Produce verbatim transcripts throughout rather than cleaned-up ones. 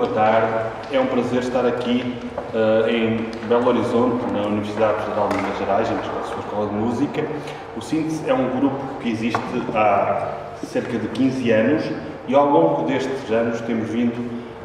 Boa tarde, é um prazer estar aqui uh, em Belo Horizonte, na Universidade Federal de Minas Gerais, na sua Escola de Música. O Síntese é um grupo que existe há cerca de quinze anos e ao longo destes anos temos vindo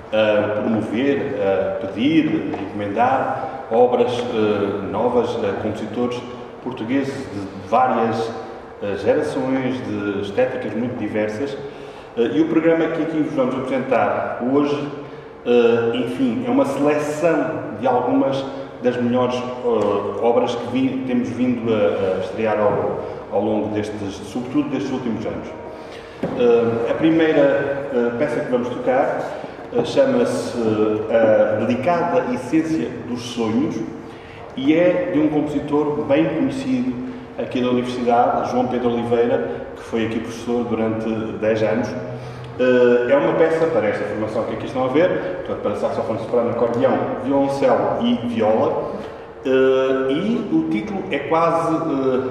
a promover, a pedir, a encomendar obras uh, novas a compositores portugueses de várias uh, gerações, de estéticas muito diversas. Uh, e o programa que aqui vos vamos apresentar hoje, Uh, enfim, é uma seleção de algumas das melhores uh, obras que vi, temos vindo a, a estrear ao, ao longo destes, sobretudo destes últimos anos. Uh, a primeira uh, peça que vamos tocar uh, chama-se uh, A Delicada Essência dos Sonhos e é de um compositor bem conhecido aqui da Universidade, João Pedro Oliveira, que foi aqui professor durante dez anos. Uh, é uma peça para esta formação que aqui estão a ver, portanto, para saxofone, soprano, acordeão, violoncelo e viola, uh, e o título é quase, uh,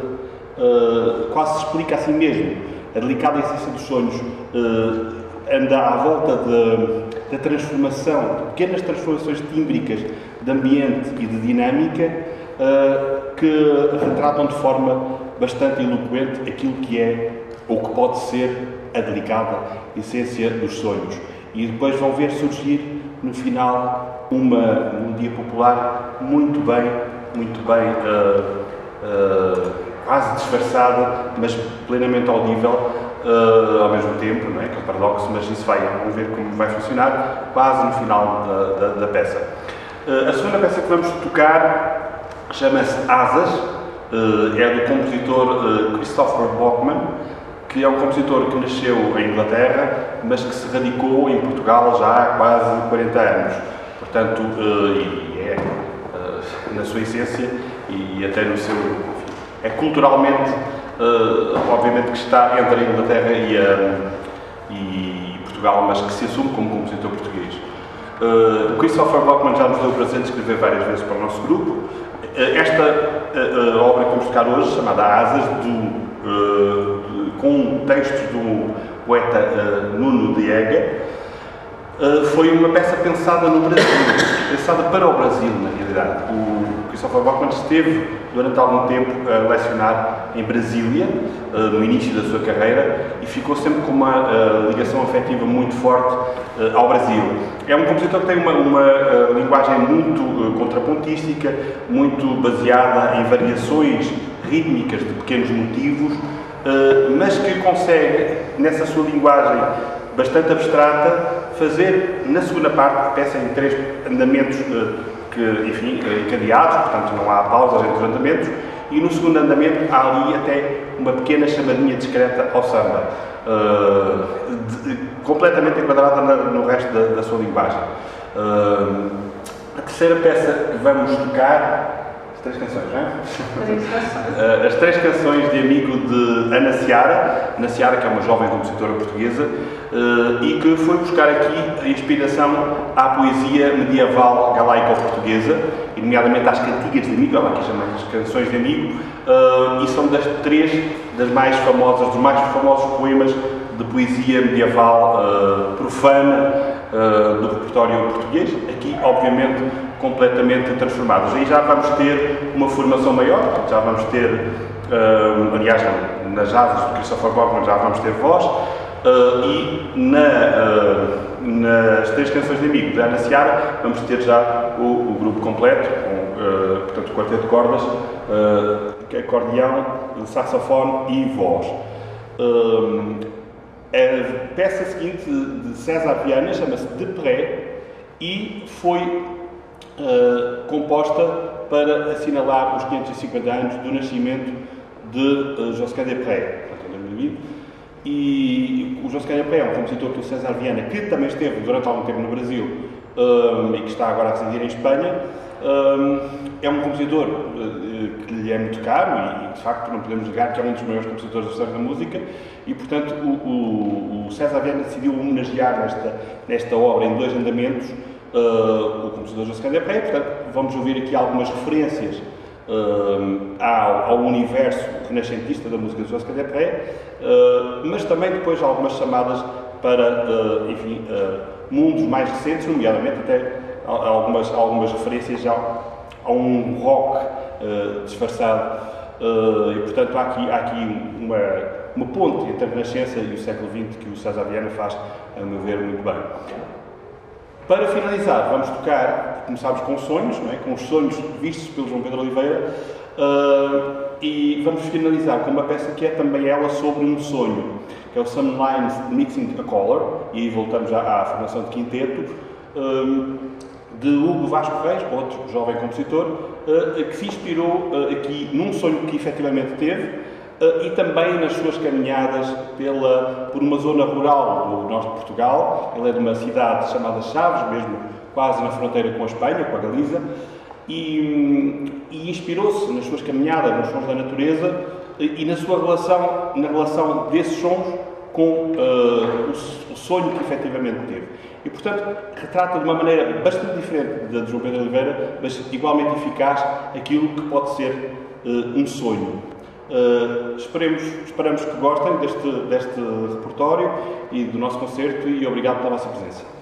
uh, quase se explica assim mesmo. A Delicada Essência dos Sonhos uh, anda à volta da transformação, de pequenas transformações tímbricas de ambiente e de dinâmica uh, que retratam de forma bastante eloquente aquilo que é ou que pode ser a delicada essência dos sonhos. E depois vão ver surgir no final uma melodia popular muito bem, muito bem, uh, uh, quase disfarçada, mas plenamente audível uh, ao mesmo tempo, não é? Que é um paradoxo, mas isso vai, vamos ver como vai funcionar, quase no final da, da, da peça. Uh, a segunda peça que vamos tocar chama-se Asas, uh, é do compositor uh, Christopher Bachmann, que é um compositor que nasceu em Inglaterra, mas que se radicou em Portugal já há quase quarenta anos. Portanto, uh, e é, uh, na sua essência e até no seu... Enfim, é culturalmente, uh, obviamente que está entre a Inglaterra e, a, e Portugal, mas que se assume como compositor português. Uh, o Christopher Bachmann já nos deu o prazer de escrever várias vezes para o nosso grupo. Uh, esta uh, uh, obra que vamos tocar hoje, chamada Asas, do... Uh, com textos do poeta uh, Nuno Diega, uh, foi uma peça pensada no Brasil, pensada para o Brasil, na realidade. O Christopher Bachmann esteve durante algum tempo a lecionar em Brasília, uh, no início da sua carreira, e ficou sempre com uma uh, ligação afetiva muito forte uh, ao Brasil. É um compositor que tem uma, uma uh, linguagem muito uh, contrapontística, muito baseada em variações rítmicas de pequenos motivos, Uh, mas que consegue, nessa sua linguagem bastante abstrata, fazer, na segunda parte, a peça em três andamentos uh, que, enfim, encadeados, portanto não há pausas entre os andamentos, e no segundo andamento há ali até uma pequena chamadinha discreta ao samba, uh, de, completamente enquadrada na, no resto da, da sua linguagem. Uh, a terceira peça que vamos tocar... Três canções, não é? Três canções. As três canções de amigo de Ana Seara, Ana Seara, que é uma jovem compositora portuguesa, e que foi buscar aqui a inspiração à poesia medieval galaico-portuguesa, e nomeadamente às cantigas de amigo, ela aqui chama as canções de amigo, e são das três das mais famosas, dos mais famosos poemas de poesia medieval profana do repertório português, aqui, obviamente, completamente transformados. Aí já vamos ter uma formação maior, já vamos ter, uh, aliás, nas asas do Christopher Bachmann já vamos ter voz, uh, e na, uh, nas três canções de amigo da Ana Seara vamos ter já o, o grupo completo, com, uh, portanto, o quarteto de cordas, uh, acordeão, saxofone e voz. Uh, a peça seguinte de César Viana chama-se De Pré e foi Uh, composta para assinalar os quinhentos e cinquenta anos do nascimento de uh, Josquin des Près, portanto, em dois mil e vinte. E o Josquin des Près é um compositor do César Viana, que também esteve durante algum tempo no Brasil um, e que está agora a residir em Espanha. Um, é um compositor uh, que lhe é muito caro e, de facto, não podemos negar que é um dos maiores compositores da história da música e, portanto, o, o, o César Viana decidiu homenagear nesta, nesta obra em dois andamentos Uh, o compositor Josquin des Près. Portanto, vamos ouvir aqui algumas referências uh, ao, ao universo renascentista da música de Josquin des Près, uh, mas também depois algumas chamadas para, uh, enfim, uh, mundos mais recentes, nomeadamente até algumas, algumas referências ao, a um rock uh, disfarçado. Uh, e, portanto, há aqui, há aqui uma, uma ponte entre a Renascença e o século vinte que o César Viana faz, a meu ver, muito bem. Para finalizar, vamos tocar, começámos com sonhos, não é? Com os sonhos vistos pelo João Pedro Oliveira, uh, e vamos finalizar com uma peça que é também ela sobre um sonho, que é o Some Lines Mixing a Color, e aí voltamos já à formação de quinteto, um, de Hugo Vasco Reis, outro jovem compositor, uh, que se inspirou uh, aqui num sonho que efetivamente teve, uh, e também nas suas caminhadas pela, por uma zona rural do norte de Portugal. Ele é de uma cidade chamada Chaves, mesmo quase na fronteira com a Espanha, com a Galiza, e, e inspirou-se nas suas caminhadas, nos sons da natureza, e na sua relação, na relação desses sons com uh, o, o sonho que efetivamente teve. E, portanto, retrata de uma maneira bastante diferente da de João Pedro Oliveira, mas igualmente eficaz, aquilo que pode ser uh, um sonho. Uh, esperemos, esperamos que gostem deste, deste repertório e do nosso concerto, e obrigado pela vossa presença.